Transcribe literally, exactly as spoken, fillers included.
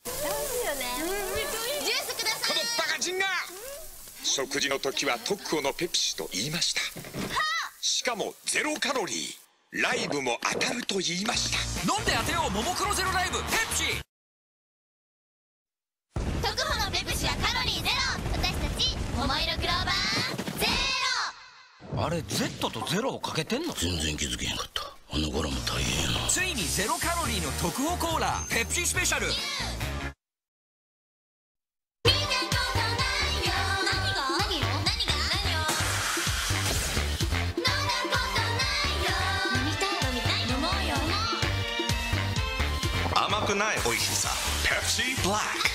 ジュースください。 このバカ人が食事の時は特許のペプシと言いました。しかもゼロカロリー。ライブも当たると言いました。 飲んで当てよう、ももクロゼロライブペプシ。 特保のペプシはカロリーゼロ。私たち桃色クローバーゼロ。 あれ Z とゼロをかけてんの？ 全然気づけへんかった。あの頃も大変やな。 ついにゼロカロリーの特保コーラペプシスペシャル。 甘くない美味しさ。ペプシブラック。